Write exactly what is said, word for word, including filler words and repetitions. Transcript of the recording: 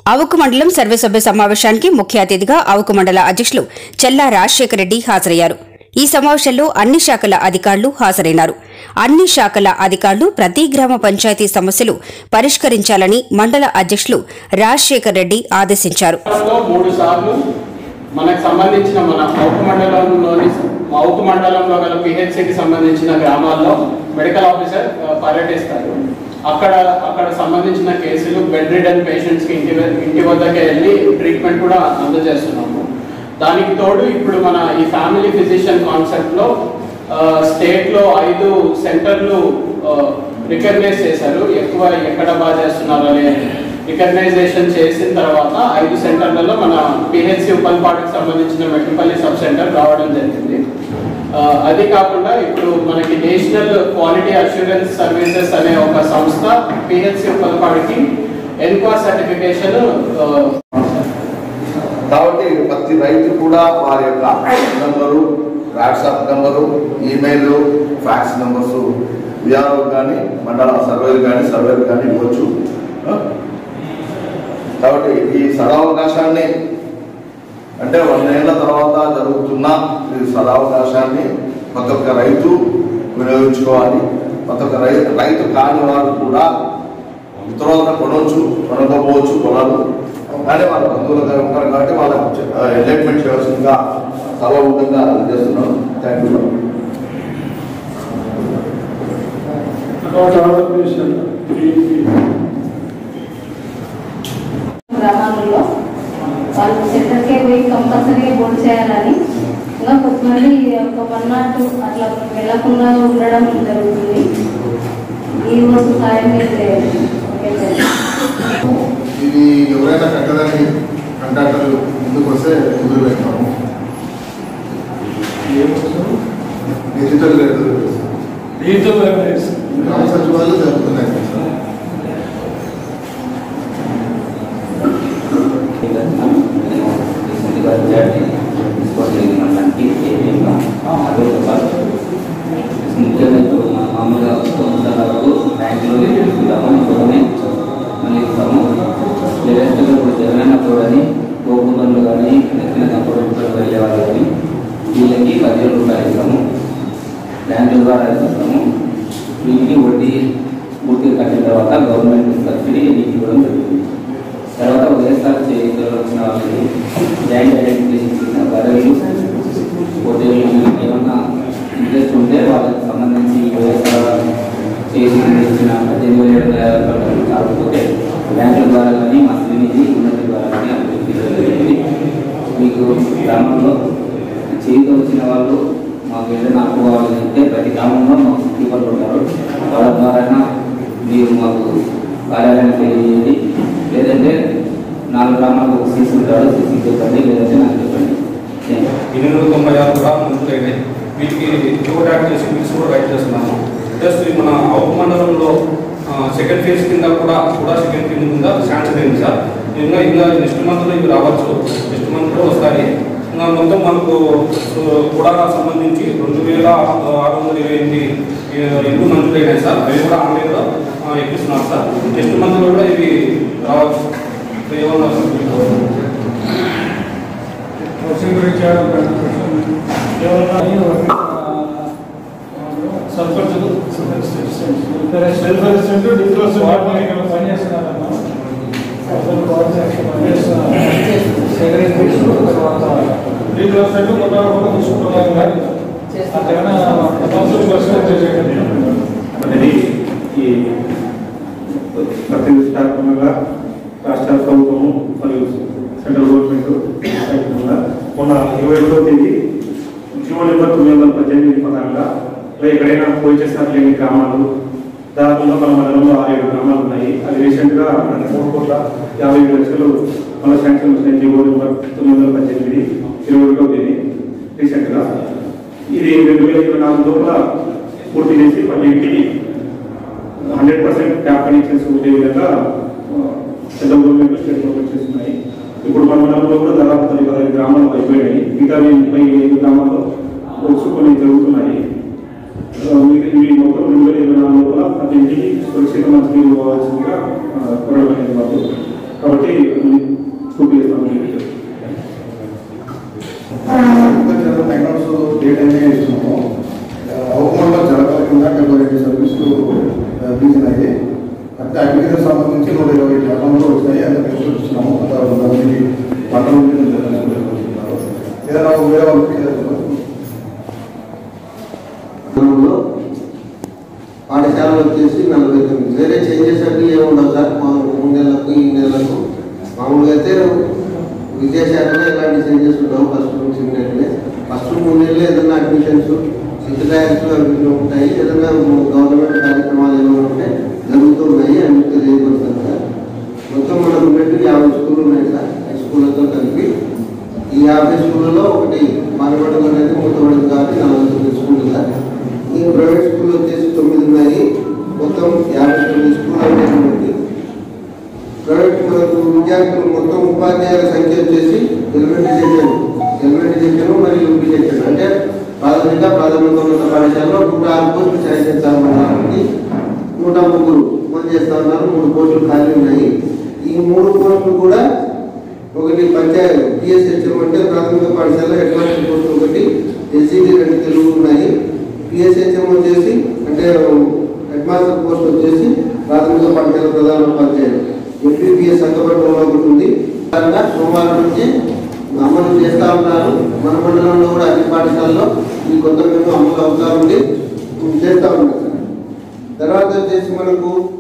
అవుకు మండలం సర్వసభ్య సమావేశానికి ముఖ్య అతిథిగా అవుకు మండల అధ్యక్షులు చెల్లా రాజశేఖర రెడ్డి హాజరయ్యారు. ఈ సమావేశంలో అన్ని శాఖల అధికారులు హాజరైనారు. అన్ని శాఖల అధికారులు ప్రతి గ్రామ పంచాయతీ సమస్యలు పరిష్కరించాలని మండల అధ్యక్షులు రాజశేఖర రెడ్డి ఆదేశించారు. మనకు సంబంధించిన మన అవుకు మండలంలోని అవుకు మండలంలో గల పిహెచ్సికి సంబంధించిన గ్రామాల్లో మెడికల్ ఆఫీసర్ పర్యటిస్తారు. అక్కడ అక్కడ సంబంధించిన కేసులు బెడ్ రిడన్ పేషెంట్స్కి ఇంటి ఇంటి వద్దకే వెళ్ళి ట్రీట్మెంట్ కూడా అందజేస్తున్నాము. దానికి తోడు ఇప్పుడు మన ఈ ఫ్యామిలీ ఫిజిషియన్ కాన్సెప్ట్లో స్టేట్లో ఐదు సెంటర్లు రికగ్నైజ్ చేశారు. ఎక్కువ ఎక్కడ బాగా చేస్తున్నారు అనే రికగ్నైజేషన్ చేసిన తర్వాత ఐదు సెంటర్లలో మన పిహెచ్సి ఉప్పల్పాడుకు సంబంధించిన మెట్టిపల్లి సబ్ సెంటర్ రావడం జరిగింది. అది కాకుండా ఇప్పుడు మనకి నేషనల్ క్వాలిటీ అష్యూరెన్స్ సర్వీసెస్ అనే ఒక సంస్థ పిహెచ్సి ఉప్పల్పాడుకి ఎన్క్వా సర్టిఫికేషన్. కాబట్టి ప్రతి రైతు కూడా వారి యొక్క number, WhatsApp number, email, fax numbers VRO కానీ మండల సర్వేలు కానీ సర్వేలు కానీ ఇవ్వచ్చు. కాబట్టి ఈ సదావకాశాన్ని అంటే వందేళ్ల తర్వాత జరుగుతున్న ఈ సదావకాశాన్ని ప్రతి ఒక్క రైతు వినియోగించుకోవాలి. ప్రతి ఒక్క రైతు రైతు కాని వారు కూడా ఇతరులను కొనవచ్చు, కొనకపోవచ్చు పొలాలు, కానీ వాళ్ళ బంధువులుగా ఉంటారు కాబట్టి వాళ్ళకి ఎలైట్మెంట్ చేయవలసిందిగా సభాముఖంగా అందజేస్తున్నాను. Thank you. గ్రామాలలో వాళ్ళు సెంటర్కే పోయి కంపల్సరీగా బోర్డు చేయాలని, ఇంకా కొంతమంది ఒక వన్ నాట్ టూ అట్లా వెళ్లకుండా ఉండడం జరుగుతుంది. ఈ రోజు సాయం ఇది ఎవరైనా కట్టదని కంట్రాక్టర్లు ముందుకు వస్తే ముందుకు పెడతాము. డిజిటల్ డిజిటల్ గ్రామ సచివాలయాలు జరుగుతున్నాయి సార్. మామూలుగా వరకు బ్యాంకులో తీసుకుంటాము, ఇంకొకనే మళ్ళీ ఇస్తాము. లేటెస్ట్గా ఇప్పుడు జగనన్నప్పుడు కానీ గోపు పనులు కానీ నెక్కిన కంప్యూటర్ వెళ్ళే వాళ్ళు కానీ వీళ్ళకి పదివేల రూపాయలు ఇస్తాము. బ్యాంకుల ద్వారా ఇస్తాము. వీటికి వడ్డీ పూర్తిగా కట్టిన తర్వాత గవర్నమెంట్ సబ్సిడీ వీటికి ఇవ్వడం జరుగుతుంది. తర్వాత వైఎస్ఆర్ చేతిలో వచ్చిన వాళ్ళకి జాయింట్ ఐడెంటిఫికేషన్ బరవీలు హోటల్ ఏమన్నా ఇంట్రెస్ట్ ఉంటే వాళ్ళకి సంబంధించి వైఎస్ఆర్ చేసి ఇచ్చిన పద్దెనిమిది వేల ఏడు వందల యాభై రూపాయలు కాకపోతే బ్యాంకుల ద్వారా కానీ మా శ్రీనిధి ఉన్నతి ద్వారా కానీ అభివృద్ధి జరిగింది. మీకు గ్రామంలో చేతితో వచ్చిన వాళ్ళు మాకు ఏదైనా అప్పుకోవాలి అంటే ప్రతి గ్రామంలో మాకు కీపర్లు ఉంటారు. వాళ్ళ ద్వారా మీరు మాకు కార్యాలయాన్ని తెలియజేయండి. లేదంటే నాలుగు గ్రామాలకు ఒక సీసీ ఉంటాడు, సీసీ చెప్పండి, లేదంటే నాకు చెప్పండి. ఎనిమిది తొంభై ఆరు గ్రామాలు మంజూరైనాయి. వీటికి రిపోర్ట్ యాడ్ చేసి బిల్స్ కూడా రైట్ చేస్తున్నాము. ప్లస్ మన అవుకు మండలంలో సెకండ్ ఫేజ్ కింద కూడా కూడా సెకండ్ ఫేజ్ కింద శాంక్షన్ అయింది సార్. ఇంకా ఇంకా నెక్స్ట్ మంత్లో ఇవి రావచ్చు, నెక్స్ట్ మంత్లో వస్తాయి. ఇంకా మొత్తం మనకు కూడా సంబంధించి రెండు వేల ఆరు వందల ఇరవై ఎనిమిది ఇల్లు మంజూరైనాయి సార్. అవి కూడా ఆన్లైన్లో ఎక్కిస్తున్నారు సార్. నెక్స్ట్ మంత్లో కూడా ఇవి రావచ్చు. ఏమన్నా సర్పంచులు సెల్ఫ్ అసిస్టెంట్ డిప్యూటీ పనిచేస్తున్నారన్నా రీప్లేస్మెంట్ కొత్త చూసుకుంటున్నారు కానీ అనేది ఈ ప్రతిష్టాత్మకంగా రాష్ట్ర ప్రభుత్వము మరియు సెంట్రల్ గవర్నమెంట్ మొన్న ఇరవై ఒకటో తేదీ జీవో నెంబర్ తొమ్మిది వందల పద్దెనిమిది ప్రకారంగా ఎక్కడైనా పోయి చేసిన లేని గ్రామాలు దాదాపుగా మన మండలంలో ఆరు ఏడు గ్రామాలు ఉన్నాయి. అది రీసెంట్గా మూడు కోట్ల యాభై ఏడు లక్షలు మన శాంక్షన్ వచ్చిన జీవో నెంబర్ తొమ్మిది వందల పద్దెనిమిది ఇరవై ఒకటో తేదీ రీసెంట్గా. ఇది రెండు వేల ఇరవై నాలుగు లోపల పూర్తి చేసి పన్నెండింటికి హండ్రెడ్ పర్సెంట్ ట్యాప్ కనెక్షన్స్ ఉండే విధంగా సెంట్రల్ గవర్నమెంట్ స్టేట్ గవర్నమెంట్ చేస్తున్నాయి. ఇప్పుడు మన మండలంలో కూడా దాదాపు పది పదహైదు గ్రామాలు అయిపోయాయి. మిగతా ముప్పై ఐదు గ్రామాల్లో వర్క్స్ కొన్ని జరుగుతున్నాయి. ఇవి మొత్తం రెండు వేల ఇరవై నాలుగు లోపల ప్రతి ఇంటికి సురక్షిత మంచినీరు ఇవ్వాల్సిందిగా కోరడం అనేది మాకు కాబట్టి పూర్తి చేస్తాము. డేట్ అనేది ఇస్తున్నాము. అవకమండల జలకల కింద డెబ్బై రెండు సర్వీసులు రీజన్ అయ్యి అంటే అగ్రికల్చర్ సంబంధించి నూట ఇరవై అకౌంట్లో వచ్చినాయి. అందుకే చూస్తున్నాము. మంది పంటలు ఏదైనా వేరే వాళ్ళకి పాఠశాలలు వచ్చేసి నలభై తొమ్మిది. వేరే చేంజెస్ అంటే ఏముండవు సార్. మూడు నెలలకు ఈ నెలలకు మామూలుగా అయితే విద్యాశాఖలో ఎలాంటి చేంజెస్ ఉండవు. ఫస్ట్ నుంచి ఇమీడియట్లీ ఫస్ట్ మూడు నెలలు ఏదైనా అడ్మిషన్స్ సిద్ధ ట్యాక్స్లు అవి ఉంటాయి. ఏదైనా గవర్నమెంట్ కార్యక్రమాలు ఏమైనా ఉంటే జరుగుతున్నాయి అని తెలియపడుతుంది సార్. మొత్తం మనకు ఉన్నట్టు యాభై స్కూళ్ళు ఉన్నాయి సార్. హై స్కూళ్ళతో కలిపి ఈ యాభై స్కూళ్ళలో ఒకటి మానబడులు అనేది మూతబడింది కాబట్టి నలభై తొమ్మిది స్కూళ్ళు సార్. ఈ ప్రైవేట్ స్కూల్ వచ్చేసి తొమ్మిది ఉన్నాయి. మొత్తం యాభై తొమ్మిది స్కూల్ అనేది ప్రైవేట్ మనకు విద్యార్థులు మొత్తం ఉపాధ్యాయుల సంఖ్య వచ్చేసి ఎలిమెంటరీ సెక్షన్ ఎలిమెంటరీ సెక్షన్ మరియు యూపీ సెక్షన్ అంటే ప్రాథమిక ప్రాథమికోన్నత పాఠశాలలో నూట ఆరు పోస్టులు శాసించాలని నూట ముగ్గురు పని చేస్తా ఉన్నారు. మూడు పోస్టులు ఖాళీ ఉన్నాయి. ఈ మూడు పోస్టులు కూడా ఒకటి పంచాయతీ పిఎస్హెచ్ఎం అంటే ప్రాథమిక పాఠశాల హెడ్ మాస్టర్ పోస్ట్ ఒకటి, ఎస్సీటీ రెండు తెలుగు ఉన్నాయి. పిఎస్హెచ్ఎం వచ్చేసి అంటే హెడ్ మాస్టర్ పోస్ట్ వచ్చేసి ప్రాథమిక పాఠశాల ప్రధాన ఉపాధ్యాయులు ఎంపీపీఎస్ సంఘపట్నంలో ఒకటి ఉంది. సోమవారం నుంచి అమలు చేస్తూ ఉన్నారు. మన మండలంలో కూడా అన్ని పాఠశాలలో ఈ కొత్త మేము అమలు అవుతా ఉండి చేస్తూ ఉన్నాం. తర్వాత వచ్చేసి మనకు